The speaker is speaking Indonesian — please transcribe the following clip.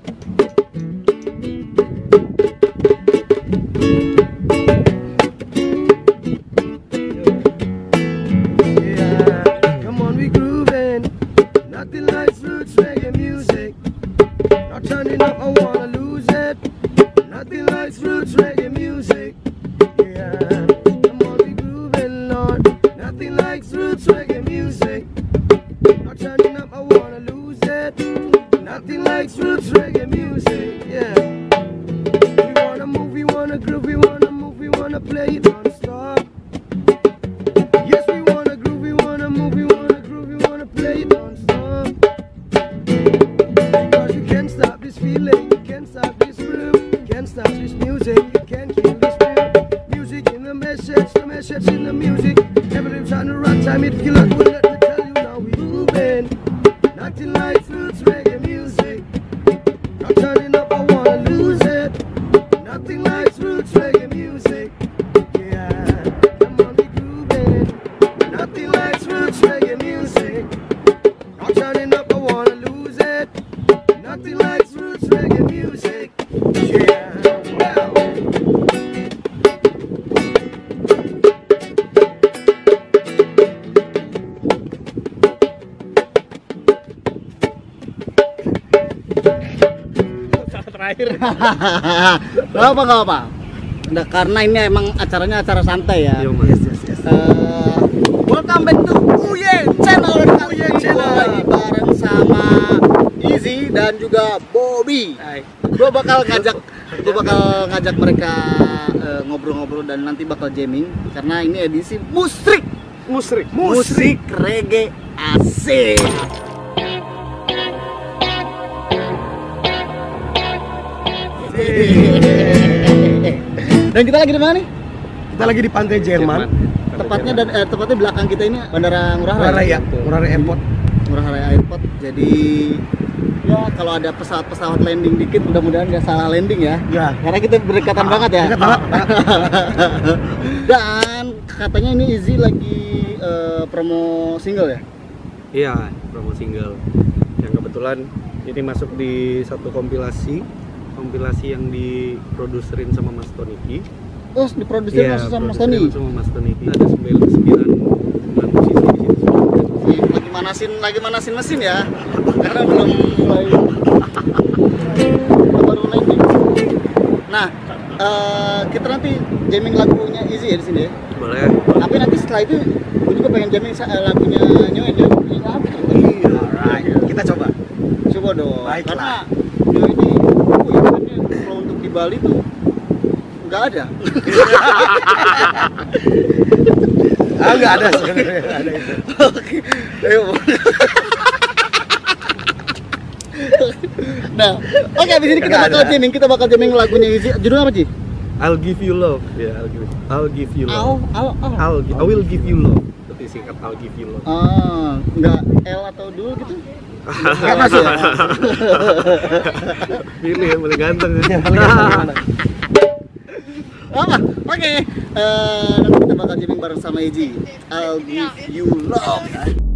Come on, we grooving. Nothing like roots reggae music. Not turning up, I wanna lose it. Nothing like roots reggae music. Yeah. Come on, we grooving, Lord. Nothing like roots reggae music. Not turning up, I wanna lose it. Nothing like roots reggae music. Yeah. We wanna move, we wanna groove, we wanna move, we wanna play it non-stop. Yes, we wanna groove, we wanna move, we wanna groove, we wanna play it non-stop. Because you can't stop this feeling, you can't stop this groove, you can't stop this music, you can't kill this spirit. Music in the message in the music. Every time the right time it feel like well, let me tell you now we moving. Nothing like roots reggae music. Not turning up, I wanna lose it. Nothing like roots reggae music. Yeah, come on, we grooving. Nothing like roots reggae music. Not turning up, I wanna lose it. Nothing like roots reggae music. Yeah, wow. Terakhir. Gak apa. Nah, karena ini emang acaranya acara santai ya. Yes. Welcome back to Uye Channel. Uye Channel lagi bareng sama Izzy dan juga Bobby. Gue bakal ngajak mereka ngobrol-ngobrol dan nanti bakal jamming karena ini edisi musik reggae asik. Dan kita lagi di mana nih? Kita lagi di pantai Jerman. Tepatnya belakang kita ini Bandara Ngurah Rai. Ngurah Rai Airport. Ngurah Rai Airport. Jadi ya kalau ada pesawat landing dikit mudah-mudahan nggak salah landing ya. Ya. Karena kita berdekatan banget ya. Dekat banget. Dan katanya ini Izzy lagi promo single ya? Iya, promo single. Yang kebetulan ini masuk di satu kompilasi yang diproduserin sama Mas Toniki. Oh, diproduksi sama Mas Tony. Sama Mas Toniki. Ada 9 musisi di situ. Lagi manasin mesin ya. Karena belum mulai. Baru landing. Nah, kita nanti jamming lagunya Izzy ya di sini ya. Boleh. Tapi nanti setelah itu gue juga pengen jamming lagunya Nyoen ya. Alright, kita coba. Coba dong. Baiklah. Karena ini kalau untuk di Bali tuh nggak ada. Nggak ada sebenarnya. Ada itu. Oke. Ayo. Nah, oke, abis ini kita bakal jamming lagunya Izzy. Judulnya apa sih? I'll give you love. Ya, I'll give you love. I will give you love. Itu singkat I'll give you love. Nggak L atau dul gitu? Nggak masuk ya? Pilih yang paling ganteng. Oke. Nanti kita bakal jamming bareng sama Izzy. I'll give you love.